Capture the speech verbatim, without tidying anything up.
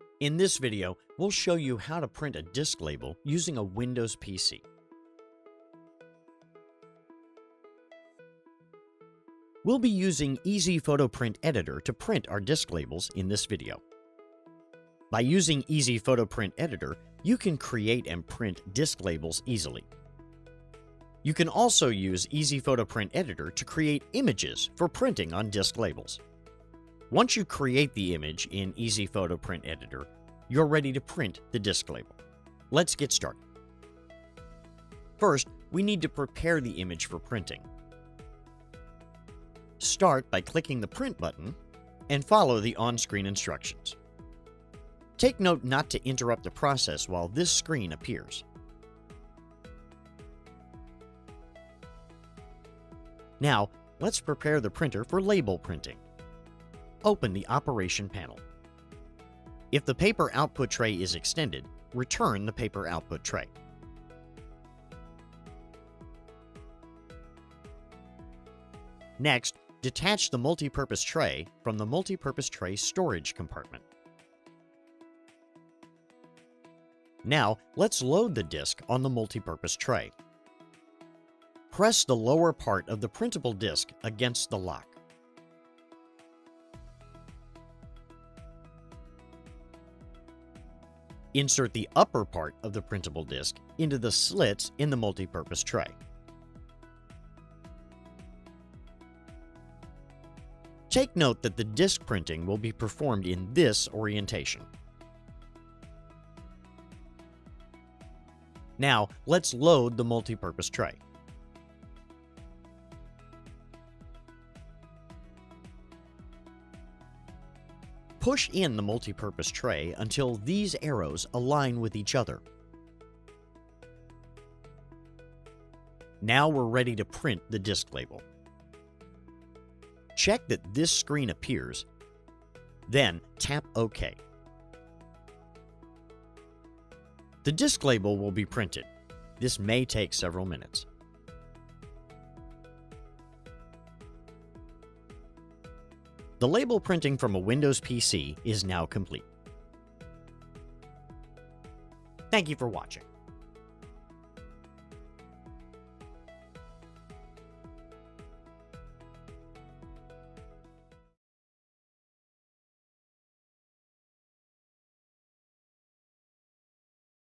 In this video, we'll show you how to print a disk label using a Windows P C. We'll be using Easy Photo Print Editor to print our disk labels in this video. By using Easy Photo Print Editor, you can create and print disk labels easily. You can also use Easy Photo Print Editor to create images for printing on disk labels. Once you create the image in Easy Photo Print Editor, you're ready to print the disk label. Let's get started. First, we need to prepare the image for printing. Start by clicking the Print button and follow the on-screen instructions. Take note not to interrupt the process while this screen appears. Now, let's prepare the printer for label printing. Open the Operation panel. If the paper output tray is extended, return the paper output tray. Next, detach the multipurpose tray from the multipurpose tray storage compartment. Now, let's load the disk on the multipurpose tray. Press the lower part of the printable disk against the lock. Insert the upper part of the printable disk into the slits in the multipurpose tray. Take note that the disk printing will be performed in this orientation. Now, let's load the multipurpose tray. Push in the multipurpose tray until these arrows align with each other. Now we're ready to print the disk label. Check that this screen appears, then tap OK. The disk label will be printed. This may take several minutes. The label printing from a Windows P C is now complete. Thank you for watching.